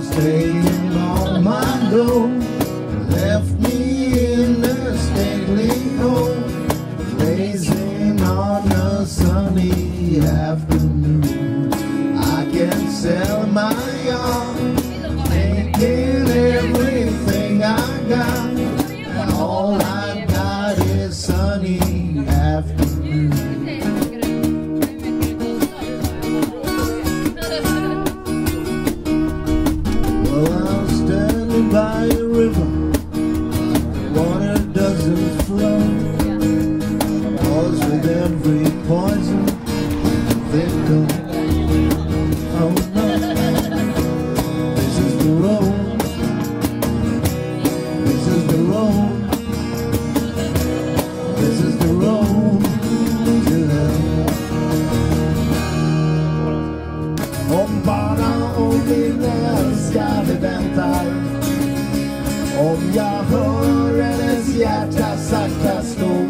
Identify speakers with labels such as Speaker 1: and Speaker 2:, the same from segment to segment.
Speaker 1: staying on my own. Left me in a stately home, blazing on a sunny afternoon. I can sell my art, taking everything I got, and all I got is sunny afternoon. Well, I'm standing by a river, water doesn't flow, cause with every poison victim. Oh no, this is the road, this is the road, this is the road to hell. Om bara om din älskade väntar, om jag hör hennes hjärta sakta slå,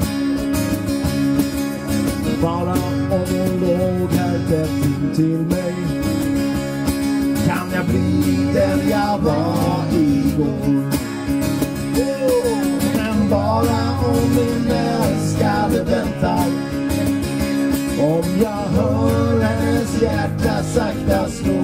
Speaker 1: bara om hon låg här tätt intill mig, kan jag bli den jag var igår. Men bara om min älskade väntar, om jag hör hennes hjärta sakta slå,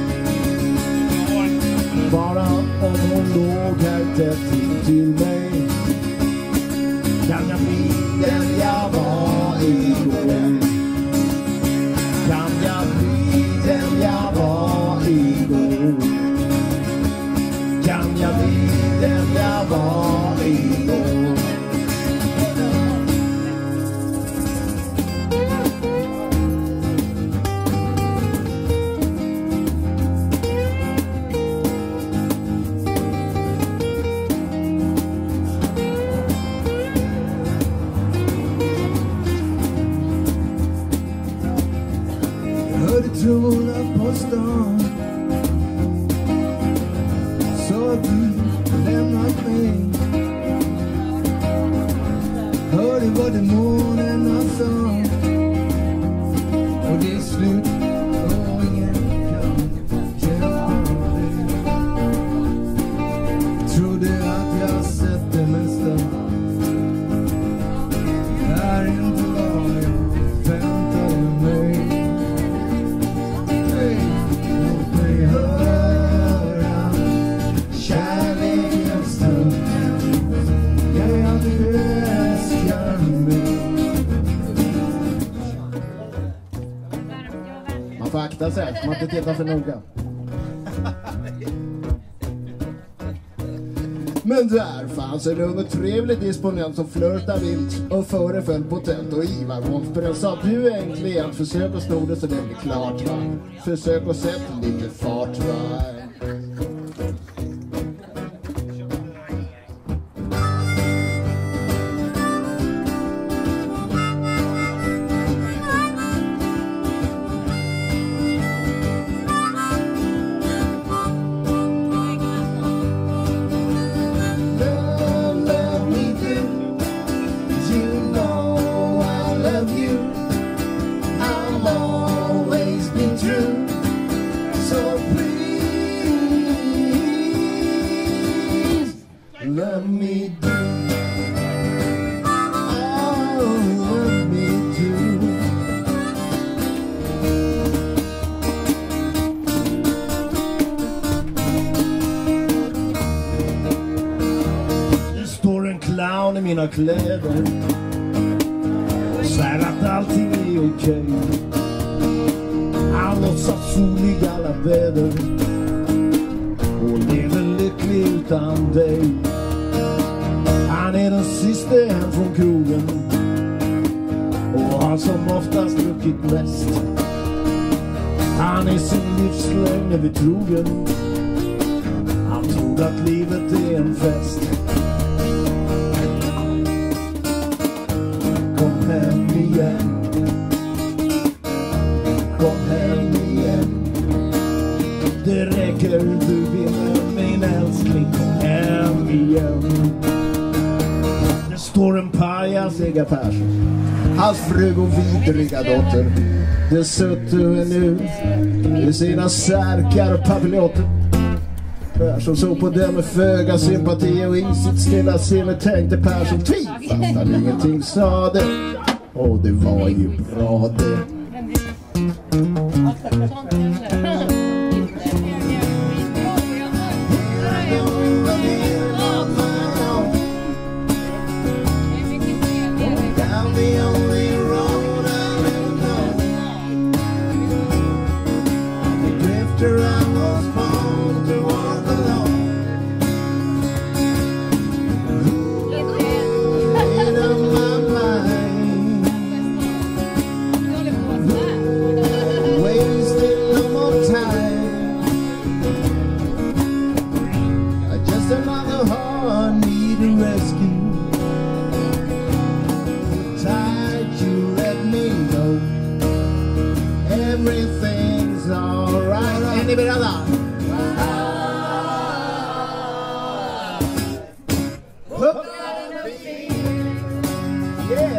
Speaker 1: bara om hon låg här tätt intill mig, kan jag bli den jag var igår. Kan jag bli den jag var igår? Kan jag bli den jag var igår? Trona på stan, så du lämnat mig. Hör du vad demonerna sa? Och det är slut och ingen kan hjälpa dig. Trodde att jag sett det mesta, det är inte vad jag väntade mig. Man får akta sig, man inte titta för noga. Men där fanns en ung och trevlig disponent som flörtade vilt och föreföll potent, och Ivar Wolfsberg sa: du är en klient, försök att sno det så det blir klart, va? Försök att sätta lite fart, va? Love me do, oh, love me do. Det står en clown i mina kläder och säger att allting är okej. Han låtsas solig alla väder och lever lycklig utan dig. Han är den sista hem från krogen och har som oftast druckit mest. Han är sin livslögn vid trogen. Han tror att livet är en fest. Kom hem igen, kom hem igen. Det räcker, du vinner min älskling. Kom hem igen. Det står en pajas i Persson, hans fru och vidriga dotter. Det sötte en ut i sina särkar och papiljotter. Persson såg på det med föga sympati och i sitt stilla sinne tänkte Persson ty fast han ingenting sade. Och det var ju bra det. Everything's alright. Anybody else? Yeah.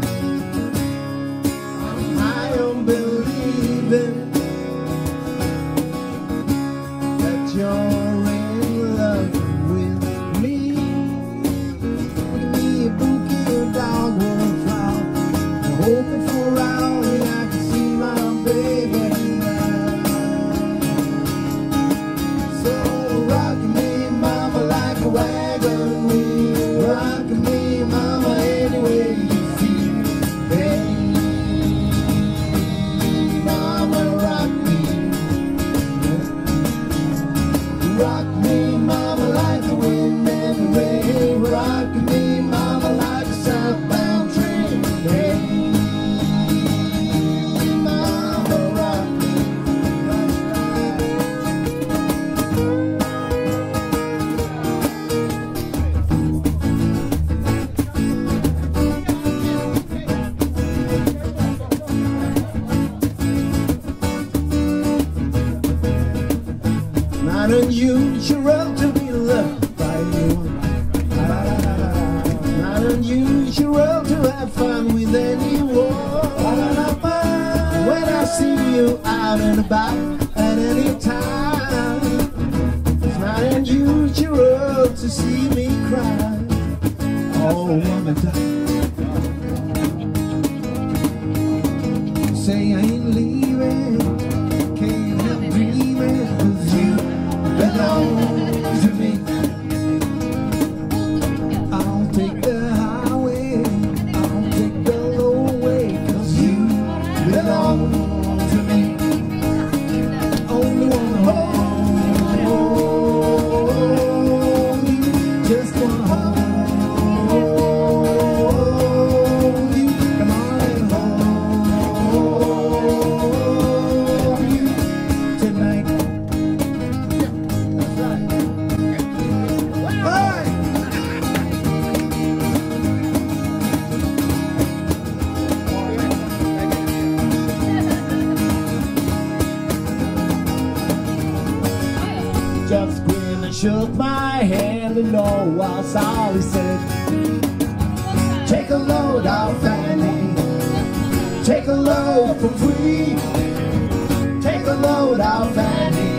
Speaker 1: I am believing that you're in love with me. Give me a bouquet of dogwood flowers. I'm hoping for hours and I can see my baby now. So rock me, mama, like a wagon wheel. Rock me, mama, any way you feel. Hey, mama, rock me. Rock me, mama, like the wind and the rain. Rock me, mama, like a southbound train. Hey, not unusual to be loved by anyone. Not unusual to have fun with anyone. When I see you out and about at any time, it's not unusual to see me cry. Oh, woman, say I ain't leaving, can't help dreaming, 'cause you belong to me. I'll take the highway, I'll take the low way, 'cause you belong to me. Only wanna hold you, just wanna hold you. Come on and hold you tonight. Just grinned and shook my hand, and all was all he said. Take a load off Fanny, take a load for free. Take a load off Fanny.